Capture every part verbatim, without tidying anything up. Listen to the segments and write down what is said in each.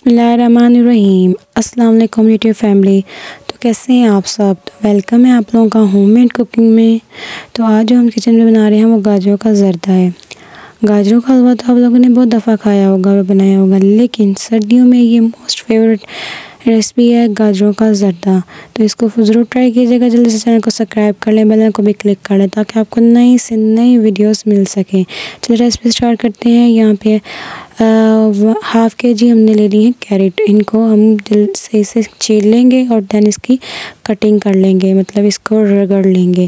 बिस्मिल्लाहिर्रहमानिर्रहीम। अस्सलाम वालेकुम यूट्यूब फैमिली। तो कैसे हैं आप सब? तो वेलकम है आप लोगों का होममेड कुकिंग में। तो आज जो हम किचन में बना रहे हैं वो गाजरों का ज़र्दा है। गाजरों का हलवा तो आप लोगों ने बहुत दफ़ा खाया होगा और बनाया होगा, लेकिन सर्दियों में ये मोस्ट फेवरेट रेसिपी है गाजरों का ज़र्दा। तो इसको ज़रूर ट्राई कीजिएगा। जल्दी से चैनल को सब्सक्राइब कर लें, बेल को भी क्लिक कर लें ताकि आपको नई से नई वीडियोस मिल सकें। चलिए रेसिपी स्टार्ट करते हैं। यहाँ पे हाफ़ के जी हमने ले ली है कैरेट। इनको हम जल्द से इसे छील लेंगे और देन इसकी कटिंग कर लेंगे, मतलब इसको रगड़ लेंगे।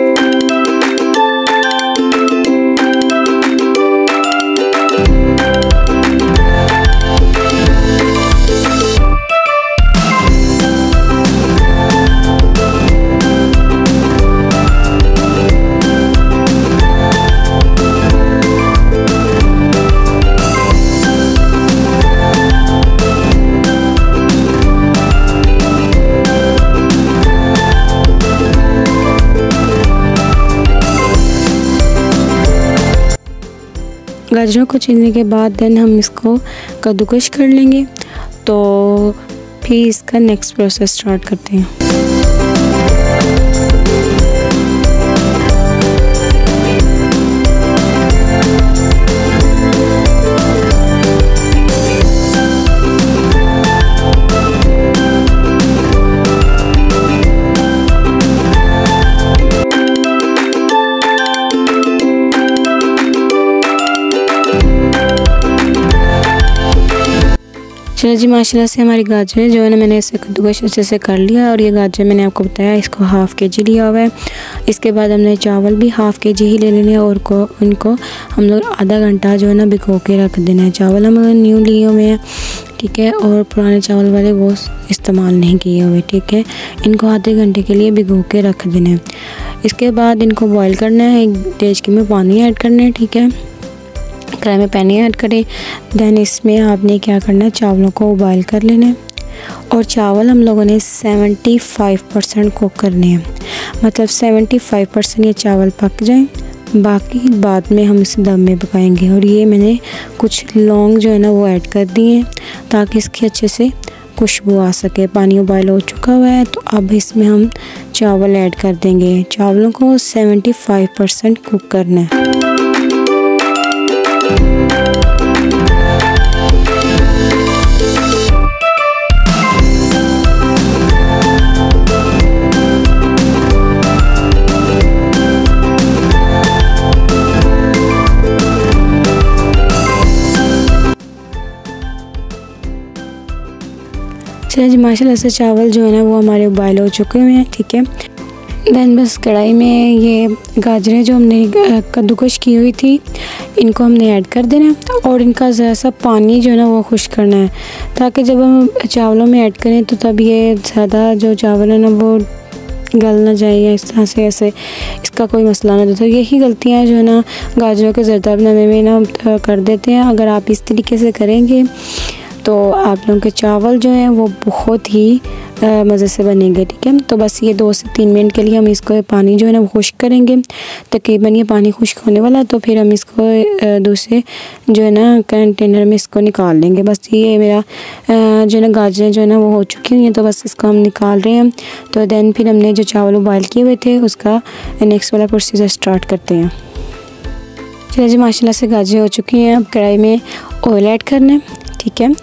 गाजरों को छीलने के बाद देन हम इसको कद्दूकश कर लेंगे। तो फिर इसका नेक्स्ट प्रोसेस स्टार्ट करते हैं। चलो जी, माशाल्लाह से हमारी गाजरें जो है ना, मैंने इसे कद्दूकश अच्छे से कर लिया। और ये गाजर मैंने आपको बताया इसको हाफ़ के जी लिया हुआ है। इसके बाद हमने चावल भी हाफ़ के जी ही ले लेने हैं और को उनको हम लोग आधा घंटा जो है ना भिगो के रख देना है। चावल हम न्यू लिए हुए हैं, ठीक है, और पुराने चावल वाले वो इस्तेमाल नहीं किए हुए, ठीक है। इनको आधे घंटे के लिए भिगो के रख देना है। इसके बाद इनको बॉयल करना है। एक डेचकी में पानी ऐड करना है, ठीक है। कढ़ाई में पानी ऐड करें, देन इसमें आपने क्या करना है, चावलों को उबाल कर लेना है। और चावल हम लोगों ने पचहत्तर परसेंट कुक करने हैं, मतलब पचहत्तर परसेंट ये चावल पक जाएं, बाकी बाद में हम इसे दम में पकाएंगे। और ये मैंने कुछ लौंग जो है ना वो ऐड कर दिए हैं ताकि इसकी अच्छे से खुशबू आ सके। पानी उबाल हो चुका हुआ है, तो अब इसमें हम चावल ऐड कर देंगे। चावलों को पचहत्तर परसेंट कुक करना है। चलिए जी, माशाल्लाह से चावल जो है ना वो हमारे उबाल हो चुके हुए हैं, ठीक है। देन बस कढ़ाई में ये गाजरें जो हमने कद्दूकश की हुई थी इनको हमने ऐड कर देना है। और इनका ज़रा सा पानी जो है ना वो खुश करना है ताकि जब हम चावलों में ऐड करें तो तब ये ज़्यादा जो चावल है ना वो गल ना जाए या इस तरह से ऐसे इसका कोई मसला ना हो। तो यही गलतियाँ जो है ना गाजरों के ज़र्दा बनाने में ना कर देते हैं। अगर आप इस तरीके से करेंगे तो आप लोगों के चावल जो हैं वो बहुत ही मज़े से बनेंगे, ठीक है। तो बस ये दो से तीन मिनट के लिए हम इसको पानी जो है ना वो खुश्क करेंगे। तकरीबन ये पानी खुश्क होने वाला है, तो फिर हम इसको दूसरे जो है ना कंटेनर में इसको निकाल लेंगे। बस ये मेरा जो है ना गाजरें जो है ना वो हो चुकी हुई हैं, तो बस इसको हम निकाल रहे हैं। तो देन फिर हमने जो चावल उबाल किए हुए थे उसका नेक्स्ट वाला प्रोसीजर स्टार्ट करते हैं। चलिए जी, माशाल्लाह से गाजरें हो चुकी हैं। अब कढ़ाई में ऑयल ऐड करना है, ठीक है।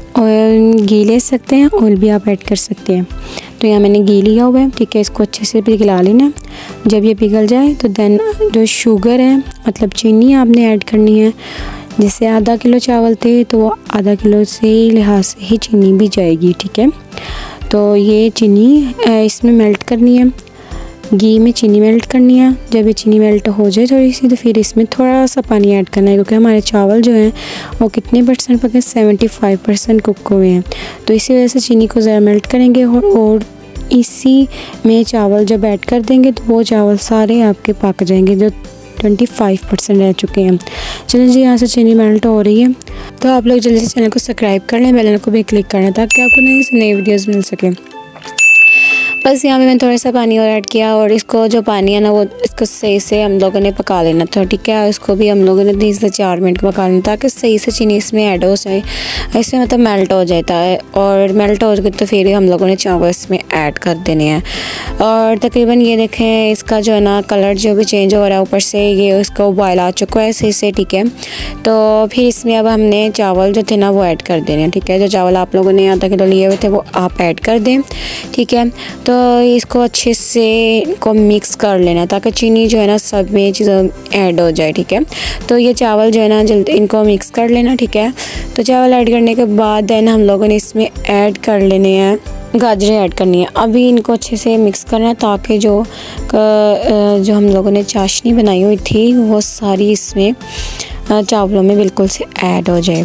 ऑयल घी ले सकते हैं, ऑयल भी आप ऐड कर सकते हैं। तो यहाँ मैंने घी लिया हुआ है, ठीक है। इसको अच्छे से पिघला लेना है। जब ये पिघल जाए तो देन जो शुगर है, मतलब चीनी आपने ऐड करनी है। जैसे आधा किलो चावल थे तो आधा किलो से लिहाज से ही चीनी भी जाएगी, ठीक है। तो ये चीनी इसमें मेल्ट करनी है, घी में चीनी मेल्ट करनी है। जब ये चीनी मेल्ट हो जाए थोड़ी सी, तो फिर इसमें थोड़ा सा पानी ऐड करना है, क्योंकि हमारे चावल जो हैं वो कितने परसेंट पके, पचहत्तर परसेंट कुक हुए हैं। तो इसी वजह से चीनी को ज़रा मेल्ट करेंगे और, और इसी में चावल जब ऐड कर देंगे तो वो चावल सारे आपके पक जाएंगे जो पच्चीस परसेंट रह चुके हैं। चलिए जी, यहाँ से चीनी मेल्ट हो रही है, तो आप लोग जल्दी से चैनल को सब्सक्राइब कर लें, बेल को भी क्लिक करना ताकि आपको नई से नई वीडियोज़ मिल सके। बस यहाँ पे मैंने थोड़ा सा पानी और ऐड किया और इसको जो पानी है ना वो इसको सही से हम लोगों ने पका लेना था, ठीक है। इसको भी हम लोगों ने तीन से चार मिनट पका लेना ताकि सही से चीनी इसमें ऐड हो जाए, इसमें मतलब मेल्ट हो जाता है। और मेल्ट हो जाए तो फिर ही हम लोगों ने चावल इसमें ऐड कर देने हैं। और तकरीबन ये देखें इसका जो है ना कलर जो भी चेंज हो रहा है, ऊपर से ये इसका उबाल आ चुका है सही से, ठीक है। तो फिर इसमें अब हमने चावल जो थे ना वो ऐड कर देने हैं, ठीक है। जो चावल आप लोगों ने आधा किलो लिए हुए थे वो आप ऐड कर दें, ठीक है। तो इसको अच्छे से इनको मिक्स कर लेना ताकि चीनी जो है ना सब में चीज़ें ऐड हो जाए, ठीक है। तो ये चावल जो है ना जल्दी इनको मिक्स कर लेना, ठीक है। तो चावल ऐड करने के बाद देन हम लोगों ने इसमें ऐड कर लेने हैं गाजरें ऐड करनी है। अभी इनको अच्छे से मिक्स करना है ताकि जो जो हम लोगों ने चाशनी बनाई हुई थी वो सारी इसमें चावलों में बिल्कुल से ऐड हो जाए।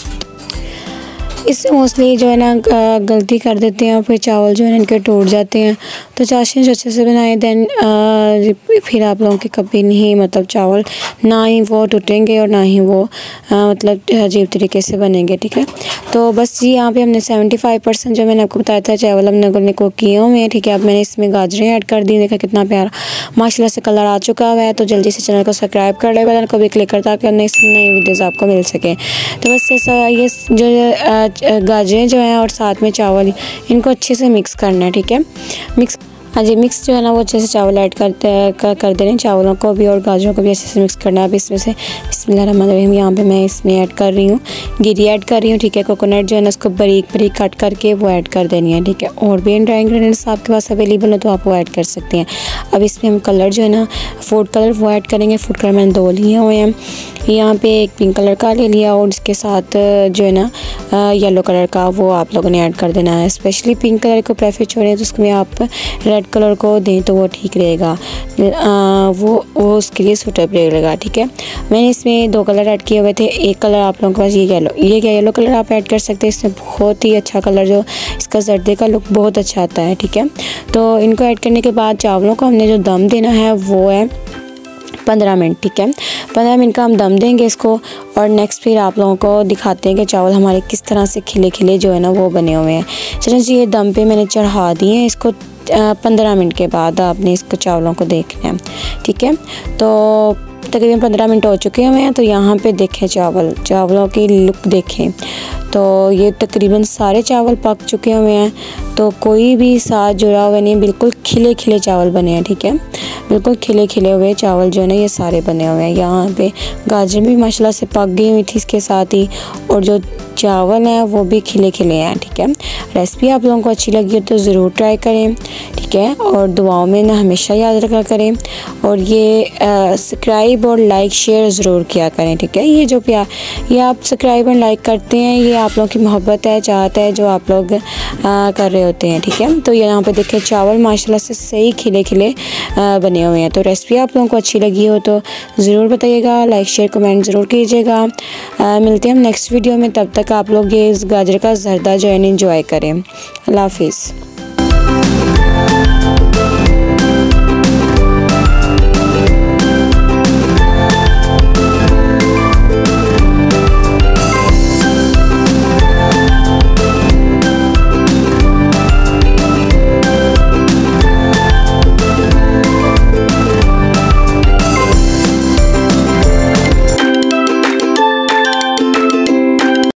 इससे मोस्टली जो है ना गलती कर देते हैं और फिर चावल जो है ना इनके टूट जाते हैं। तो चाशनी जो अच्छे से बनाए देन फिर आप लोगों के कभी नहीं मतलब चावल ना ही वो टूटेंगे और ना ही वो आ, मतलब अजीब तरीके से बनेंगे, ठीक है। तो बस ये यहाँ पे हमने सेवेंटी फाइव परसेंट जो मैंने आपको बताया था चावल हमने लोगों ने को किए हुए हैं, ठीक है। अब मैंने इसमें गाजरें ऐड कर दी, देखा कितना प्यारा माशाल्लाह से कलर आ चुका हुआ है। तो जल्दी से चैनल को सब्सक्राइब कर ले, बटन को भी क्लिक कर ताकि नई नई वीडियोज़ आपको मिल सके। तो बस ये जो गाजरें जो हैं और साथ में चावल इनको अच्छे से मिक्स करना है, ठीक है। मिक्स हाँ जी, मिक्स जो है ना वो अच्छे से चावल ऐड करते कर, कर देने चावलों को भी और गाजरों को भी अच्छे से मिक्स करना है। अब इसमें से बिस्मिल्लाहिर्रहमानिर्रहीम यहाँ पे मैं इसमें ऐड कर रही हूँ गिरी ऐड कर रही हूँ, ठीक है। कोकोनट जो है ना उसको बारीक बारीक कट करके वो ऐड कर देनी है, ठीक है। और भी ड्राई इंग्रेडिएंट्स आपके पास अवेलेबल हो तो आप वो ऐड कर सकते हैं। अब इसमें हम कलर जो है ना फूड कलर वो ऐड करेंगे। फूड कलर मैंने दो लिए हुए हैं, यहाँ पे एक पिंक कलर का ले लिया और इसके साथ जो है ना येलो कलर का वो आप लोगों ने ऐड कर देना है। स्पेशली पिंक कलर को प्रेफर छोड़ें तो उसमें आप रेड कलर को दें तो वो ठीक रहेगा, आ, वो वो उसके लिए सूटेबल रहेगा, ठीक है। मैंने इसमें दो कलर ऐड किए हुए थे। एक कलर आप लोगों के पास ये येलो ये क्या येलो कलर आप ऐड कर सकते हैं, इसमें बहुत ही अच्छा कलर जो इसका जर्दे का लुक बहुत अच्छा आता है, ठीक है। तो इनको ऐड करने के बाद चावलों को हमने जो दम देना है वो है पंद्रह मिनट, ठीक है। पंद्रह मिनट का हम दम देंगे इसको और नेक्स्ट फिर आप लोगों को दिखाते हैं कि चावल हमारे किस तरह से खिले खिले जो है ना वो बने हुए हैं। चलिए जी ये दम पे मैंने चढ़ा दिए हैं। इसको पंद्रह मिनट के बाद आपने इसको चावलों को देखना है, ठीक है। तो तकरीबन पंद्रह मिनट हो चुके हुए हैं। तो यहाँ पे देखें चावल चावलों की लुक देखें, तो ये तकरीबन सारे चावल पक चुके हुए हैं। तो कोई भी साथ जुड़ा हुआ नहीं, बिल्कुल खिले खिले चावल बने हैं, ठीक है। बिल्कुल खिले खिले हुए चावल जो है ना ये सारे बने हुए हैं। यहाँ पे गाजर भी माशाल्लाह से पक गई हुई थी इसके साथ ही, और जो चावल हैं वो भी खिले खिले हैं, ठीक है। रेसिपी आप लोगों को अच्छी लगी हो तो ज़रूर ट्राई करें, ठीक है। और दुआओं में ना हमेशा याद रखा करें और ये सब्सक्राइब और लाइक शेयर ज़रूर किया करें, ठीक है। ये जो प्यार ये आप सब्सक्राइब और लाइक करते हैं ये आप लोगों की मोहब्बत है, चाहत है जो आप लोग आ, कर रहे होते हैं, ठीक है। तो ये यहाँ पे देखिए चावल माशाल्लाह से सही खिले खिले आ, बने हुए हैं। तो रेसिपी आप लोगों को अच्छी लगी हो तो ज़रूर बताइएगा, लाइक शेयर कमेंट ज़रूर कीजिएगा। मिलते हैं हम नेक्स्ट वीडियो में, तब तक आप लोग ये इस गाजर का जर्दा जो है एंजॉय करें। अल्लाह हाफिज़।